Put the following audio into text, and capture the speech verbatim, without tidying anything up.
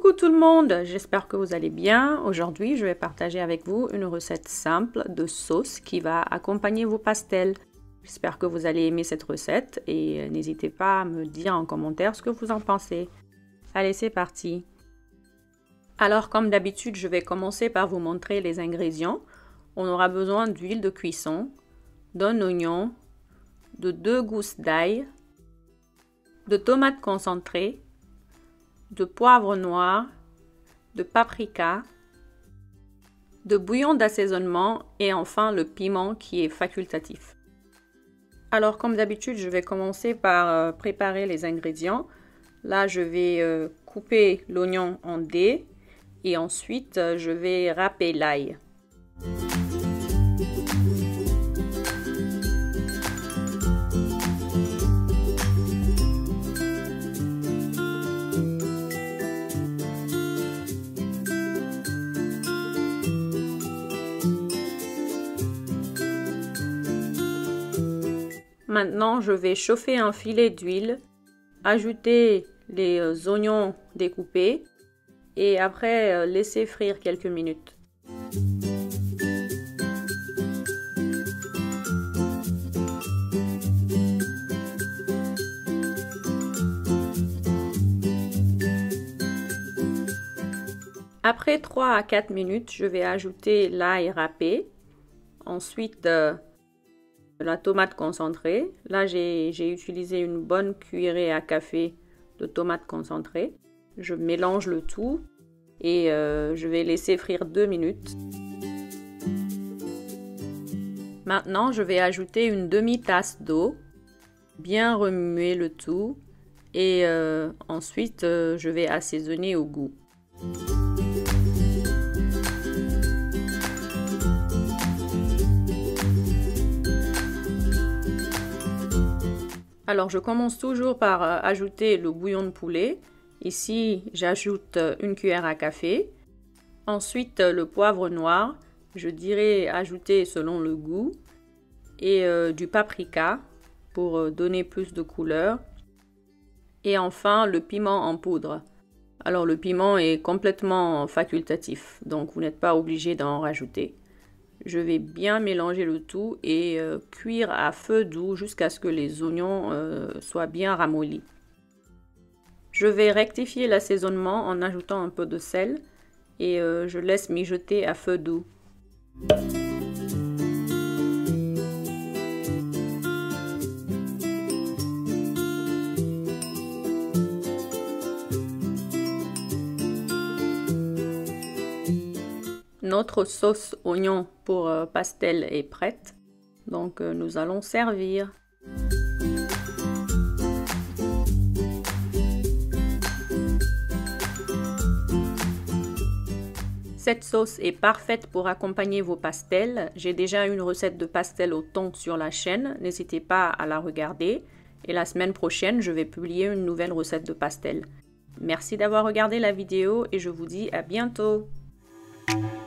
Coucou tout le monde, j'espère que vous allez bien. Aujourd'hui, je vais partager avec vous une recette simple de sauce qui va accompagner vos pastels. J'espère que vous allez aimer cette recette et n'hésitez pas à me dire en commentaire ce que vous en pensez. Allez, c'est parti. Alors, comme d'habitude, je vais commencer par vous montrer les ingrédients. On aura besoin d'huile de cuisson, d'un oignon, de deux gousses d'ail, de tomates concentrées, de poivre noir, de paprika, de bouillon d'assaisonnement et enfin le piment qui est facultatif. Alors comme d'habitude, je vais commencer par euh, préparer les ingrédients. Là, je vais euh, couper l'oignon en dés et ensuite euh, je vais râper l'ail. Maintenant, je vais chauffer un filet d'huile, ajouter les oignons découpés et après laisser frire quelques minutes. Après trois à quatre minutes, je vais ajouter l'ail râpé, ensuite euh, la tomate concentrée. Là, j'ai utilisé une bonne cuillerée à café de tomate concentrée. Je mélange le tout et euh, je vais laisser frire deux minutes. Maintenant, je vais ajouter une demi-tasse d'eau, bien remuer le tout et euh, ensuite euh, je vais assaisonner au goût. Alors, je commence toujours par euh, ajouter le bouillon de poulet. Ici, j'ajoute euh, une cuillère à café. Ensuite, euh, le poivre noir. Je dirais ajouter selon le goût. Et euh, du paprika pour euh, donner plus de couleur. Et enfin, le piment en poudre. Alors, le piment est complètement facultatif. Donc, vous n'êtes pas obligé d'en rajouter. Je vais bien mélanger le tout et euh, cuire à feu doux jusqu'à ce que les oignons euh, soient bien ramollis. Je vais rectifier l'assaisonnement en ajoutant un peu de sel et euh, je laisse mijoter à feu doux. Notre sauce oignon pour euh, pastel est prête, donc euh, nous allons servir. Cette sauce est parfaite pour accompagner vos pastels. J'ai déjà une recette de pastel au thon sur la chaîne, n'hésitez pas à la regarder. Et la semaine prochaine, je vais publier une nouvelle recette de pastel. Merci d'avoir regardé la vidéo et je vous dis à bientôt.